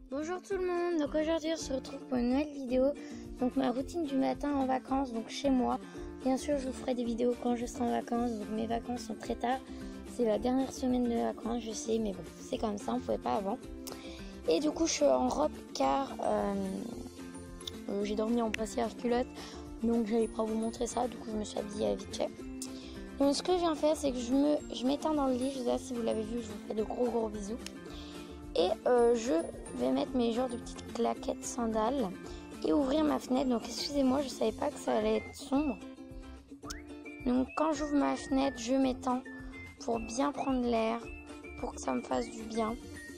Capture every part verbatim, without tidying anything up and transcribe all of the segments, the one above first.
Bonjour tout le monde, donc aujourd'hui on se retrouve pour une nouvelle vidéo. Donc ma routine du matin en vacances, donc chez moi. Bien sûr je vous ferai des vidéos quand je serai en vacances, donc mes vacances sont très tard. C'est la dernière semaine de vacances, je sais, mais bon, c'est comme ça, on pouvait pas avant. Et du coup je suis en robe car euh, euh, j'ai dormi en brassière culotte, donc j'allais pas vous montrer ça, du coup je me suis habillée vite fait. Donc ce que je viens faire, c'est que je me je m'éteins dans le lit, je sais pas si vous l'avez vu, je vous fais de gros gros bisous. Et euh, je vais mettre mes genres de petites claquettes sandales et ouvrir ma fenêtre. Donc excusez-moi, je savais pas que ça allait être sombre. Donc quand j'ouvre ma fenêtre, je m'étends pour bien prendre l'air, pour que ça me fasse du bien.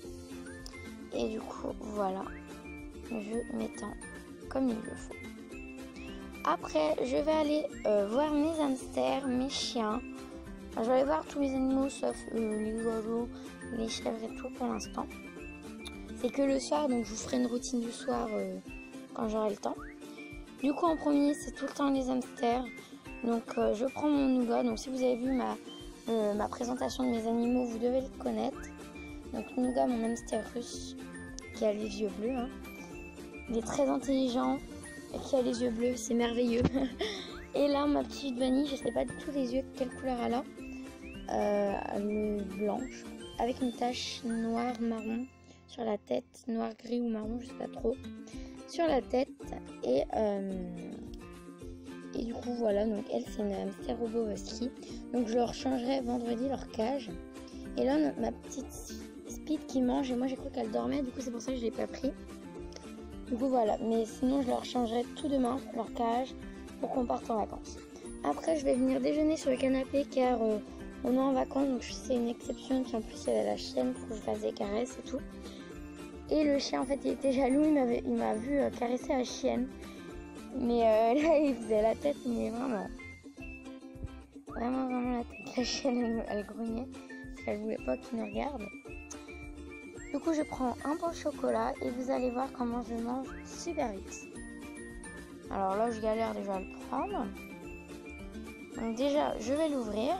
Et du coup, voilà, je m'étends comme il le faut. Après, je vais aller euh, voir mes hamsters, mes chiens. Enfin, je vais aller voir tous mes animaux sauf euh, les oiseaux, les chèvres et tout pour l'instant. C'est que le soir, donc je vous ferai une routine du soir euh, quand j'aurai le temps. Du coup, en premier, c'est tout le temps les hamsters. Donc, euh, je prends mon nougat. Donc, si vous avez vu ma, euh, ma présentation de mes animaux, vous devez le connaître. Donc, nougat, mon hamster russe, qui a les yeux bleus. Hein. Il est très intelligent et qui a les yeux bleus, c'est merveilleux. Et là, ma petite vanille, je ne sais pas du tout les yeux, quelle couleur elle a. Euh, elle est blanche, avec une tache noire, marron. Sur la tête, noir, gris ou marron, je sais pas trop. Sur la tête. Et, euh, et du coup, voilà. Donc, elle, c'est une hamster robot husky. Donc, je leur changerai vendredi leur cage. Et là, ma petite Speed qui mange. Et moi, j'ai cru qu'elle dormait. Du coup, c'est pour ça que je l'ai pas pris. Du coup, voilà. Mais sinon, je leur changerai tout demain leur cage pour qu'on parte en vacances. Après, je vais venir déjeuner sur le canapé car euh, on est en vacances. Donc, c'est une exception. Puis en plus, il y avait la chienne pour que je fasse des caresses et tout. Et le chien, en fait, il était jaloux, il m'avait, il m'a vu euh, caresser la chienne. Mais euh, là, il faisait la tête, mais vraiment, vraiment, vraiment la tête. La chienne, elle, elle grognait, parce qu'elle voulait pas qu'il nous regarde. Du coup, je prends un pain au chocolat et vous allez voir comment je mange super vite. Alors là, je galère déjà à le prendre. Donc déjà, je vais l'ouvrir.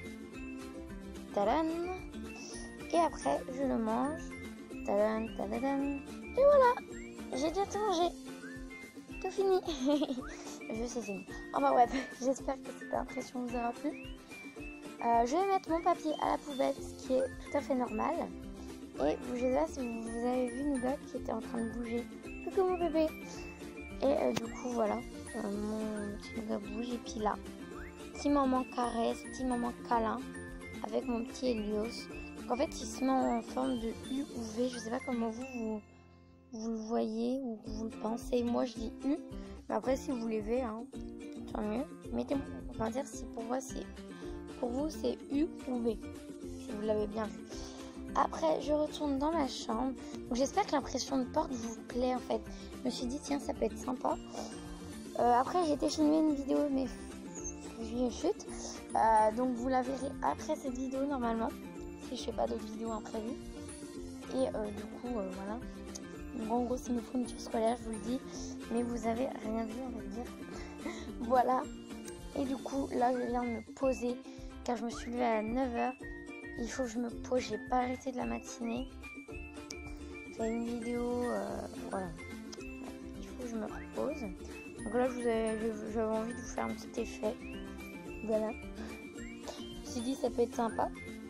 Tadam. Et après, je le mange. Tadam, tadam. Et voilà, j'ai déjà tout mangé. Tout fini. Je sais, c'est fini. Enfin bref, j'espère que cette impression vous aura plu. Euh, je vais mettre mon papier à la poubelle, ce qui est tout à fait normal. Et je sais pas si vous, vous avez vu Nougat qui était en train de bouger. Coucou mon bébé. Et euh, du coup, voilà, euh, mon petit Nougat bouge. Et puis là, petit moment caresse, petit moment câlin avec mon petit Helios. Donc en fait, il se met en forme de U ou V. Je sais pas comment vous, vous, vous le voyez ou vous le pensez. Moi, je dis U. Mais après, si vous voulez V, hein, tant mieux. Mettez-moi dans les commentaires si pour moi, c'est pour vous, c'est U ou V. Si vous l'avez bien vu. Après, je retourne dans ma chambre. Donc, j'espère que l'impression de porte vous plaît, en fait. Je me suis dit, tiens, ça peut être sympa. Euh, après, j'ai été filmer une vidéo, mais je chute. Euh, donc, vous la verrez après cette vidéo, normalement. Si je fais pas d'autres vidéos imprévues. Et euh, du coup, euh, voilà. Donc, en gros, c'est une fourniture scolaire, je vous le dis. Mais vous avez rien vu, on va dire. Voilà. Et du coup, là, je viens de me poser. Car je me suis levée à neuf heures. Il faut que je me pose. J'ai pas arrêté de la matinée. J'ai une vidéo. Euh, voilà. Il faut que je me repose. Donc là, j'avais envie de vous faire un petit effet. Voilà. Je me suis dit, ça peut être sympa.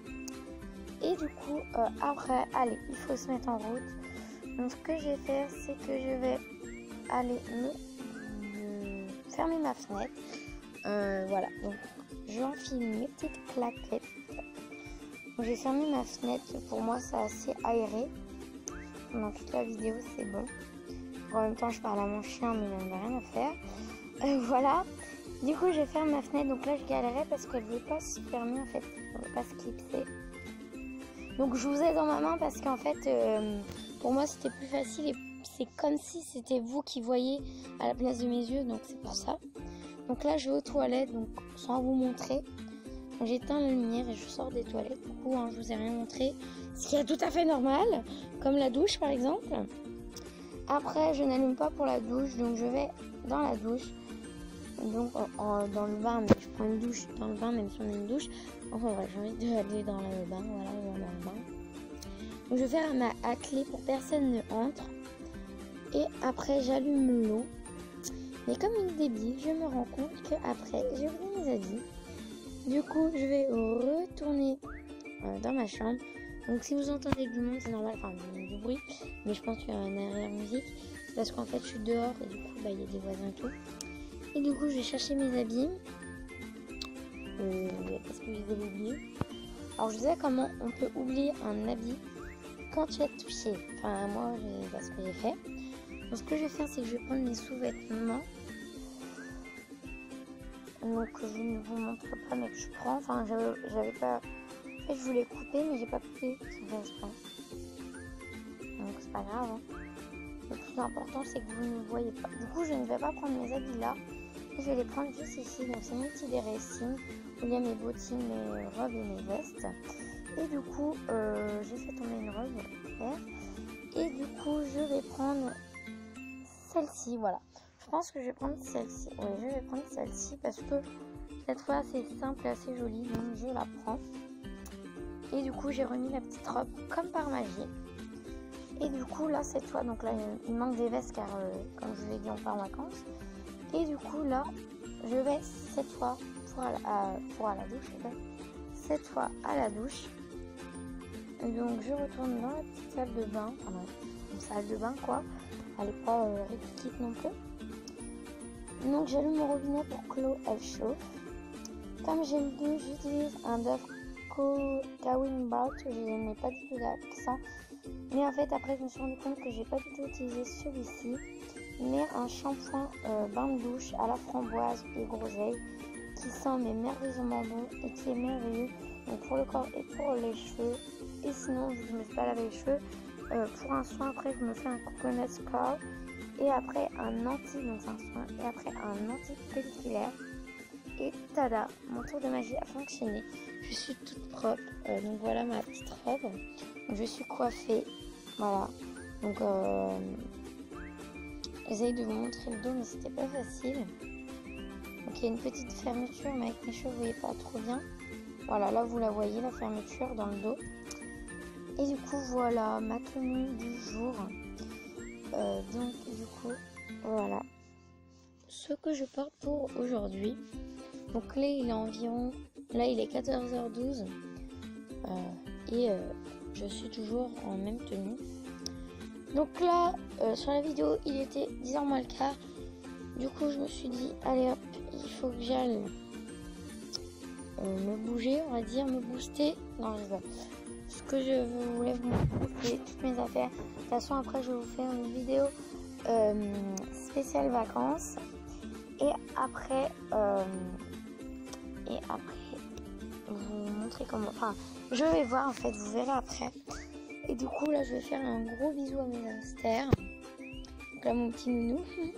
Et du coup, euh, après, allez, il faut se mettre en route. Donc, ce que je vais faire, c'est que je vais aller me, me fermer ma fenêtre. Euh, voilà. Donc, j'enfile mes petites claquettes. Donc, j'ai fermé ma fenêtre. Pour moi, c'est assez aéré. Pendant toute la vidéo, c'est bon. En même temps, je parle à mon chien, mais il n'en a rien à faire. Euh, voilà. Du coup, je ferme ma fenêtre. Donc là, je galérais parce qu'elle ne voulait pas se fermer, en fait. Elle ne voulait pas se clipser. Donc, je vous ai dans ma main parce qu'en fait, euh, pour moi, c'était plus facile. Et c'est comme si c'était vous qui voyez à la place de mes yeux. Donc, c'est pour ça. Donc là, je vais aux toilettes. Donc, sans vous montrer. J'éteins la lumière et je sors des toilettes. Du coup, hein, je vous ai rien montré. Ce qui est tout à fait normal. Comme la douche, par exemple. Après, je n'allume pas pour la douche, donc je vais dans la douche, donc en, en, dans le bain, mais je prends une douche dans le bain, même si on a une douche. Enfin, ouais, j'ai envie d'aller dans le bain, voilà, dans le bain. Donc, je vais faire ma à clé pour personne ne entre. Et après, j'allume l'eau. Mais comme une débile, je me rends compte qu'après, j'ai oublié mes habits. Du coup, je vais retourner euh, dans ma chambre. Donc si vous entendez du monde, c'est normal, enfin du, du bruit. Mais je pense qu'il y a un arrière-musique. C'est parce qu'en fait, je suis dehors et du coup, bah, il y a des voisins et tout. Et du coup, je vais chercher mes habits. Euh, parce que je les avais oubliés. Alors, je disais comment on peut oublier un habit quand tu as touché. Enfin, moi, c'est ce que j'ai fait. Donc, ce que je vais faire, c'est que je vais prendre mes sous-vêtements. Donc, je ne vous montre pas, mais que je prends. Enfin, j'avais pas. En fait, je voulais couper, mais j'ai pas coupé. Donc, c'est pas grave. Hein. Le plus important, c'est que vous ne voyez pas. Du coup, je ne vais pas prendre mes habits là. Je vais les prendre juste ici. Donc, c'est mon petit dressing où il y a mes bottines, mes robes et mes vestes. Et du coup, euh, j'ai fait tomber une robe verte. Et du coup, je vais prendre celle-ci. Voilà. Je pense que je vais prendre celle-ci. Oui, je vais prendre celle-ci parce que cette fois, c'est simple et assez joli. Donc, je la prends. Et du coup, j'ai remis la petite robe comme par magie. Et du coup, là, cette fois, donc là, il manque des vestes car, euh, comme je vous l'ai dit, on part en vacances. Et du coup, là, je vais cette fois pour à la, à, pour à la douche. Cette fois à la douche. Et donc, je retourne dans la petite salle de bain. Enfin, une salle de bain, quoi. Elle n'est pas euh, ridique non plus. Donc, j'allume mon robinet pour que l'eau, elle chauffe. Comme j'ai le dos, j'utilise un Dove Kawin Bar, je n'ai pas du tout d'accent. Mais en fait, après, je me suis rendu compte que j'ai pas du tout utilisé celui-ci. Mais un shampoing euh, bain de douche à la framboise et groseille qui sent mais merveilleusement bon et qui est merveilleux. Donc pour le corps et pour les cheveux. Et sinon, vu que je ne me suis pas lavé les cheveux, euh, pour un soin, après, je me fais un coconut scrub. Et après, un anti, donc un soin. Et après, un anti-pelliculaire. Et tada, mon tour de magie a fonctionné. Je suis toute propre. Euh, donc voilà ma petite robe. Donc, je suis coiffée. Voilà. Donc euh, j'essaye de vous montrer le dos, mais c'était pas facile. Donc il y a une petite fermeture, mais avec mes cheveux, vous voyez pas trop bien. Voilà, là vous la voyez, la fermeture dans le dos. Et du coup, voilà ma tenue du jour. Euh, donc du coup, voilà ce que je porte pour aujourd'hui. Donc là, il est environ, là il est quatorze heures douze euh, et euh, je suis toujours en même tenue. Donc là, euh, sur la vidéo, il était dix heures moins le quart. Du coup, je me suis dit, allez hop, il faut que j'aille euh, me bouger, on va dire, me booster. Non, je sais. Ce que je voulais vous montrer, c'est toutes mes affaires. De toute façon, après, je vais vous faire une vidéo euh, spéciale vacances. Et après, euh, et après, vous montrer comment. Enfin, je vais voir en fait, vous verrez après. Et du coup, là, je vais faire un gros bisou à mes hamsters. Donc là, mon petit nounou,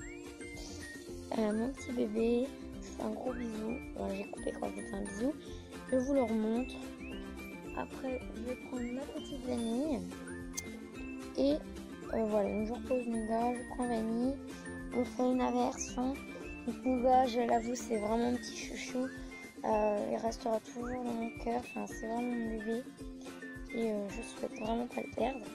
euh, mon petit bébé. Je fais un gros bisou. Voilà, j'ai coupé quand je fais un bisou. Je vous le remontre. Après, je vais prendre ma petite vanille. Et euh, voilà, donc je repose Nougat, je prends vanille. On fait une aversion. Donc Nougat, je l'avoue, c'est vraiment mon petit chouchou. Euh, il restera toujours dans mon cœur. Enfin, c'est vraiment mon bébé. Et euh, je souhaite vraiment pas le perdre.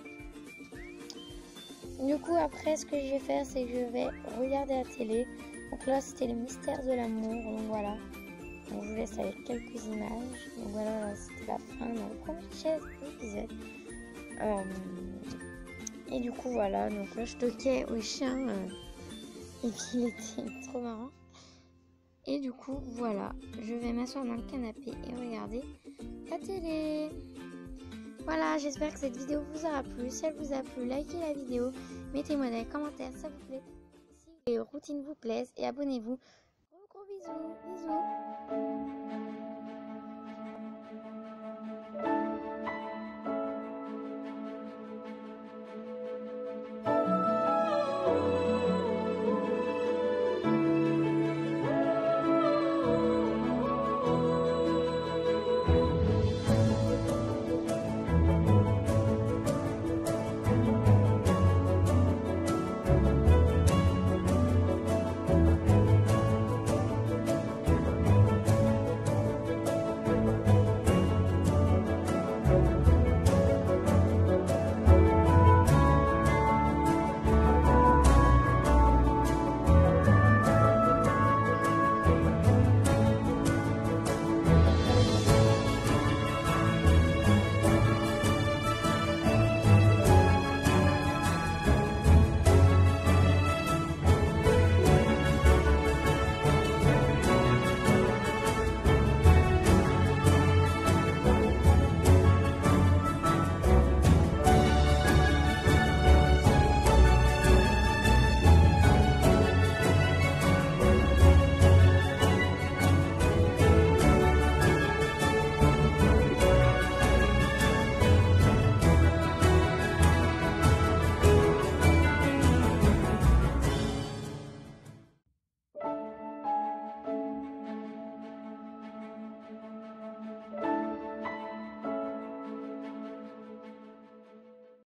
Du coup, après, ce que je vais faire, c'est que je vais regarder la télé. Donc là, c'était le mystère de l'amour. Donc voilà. Donc je vous laisse avec quelques images. Donc voilà, c'était la fin de mon premier épisode. Euh, et du coup, voilà. Donc là, je toquais au chien. Euh, et puis, il était trop marrant. Et du coup, voilà. Je vais m'asseoir dans le canapé et regarder la télé. Voilà, j'espère que cette vidéo vous aura plu. Si elle vous a plu, likez la vidéo. Mettez-moi dans les commentaires si ça vous plaît. Si les routines vous plaisent. Et abonnez-vous. Gros gros bisous. Bisous.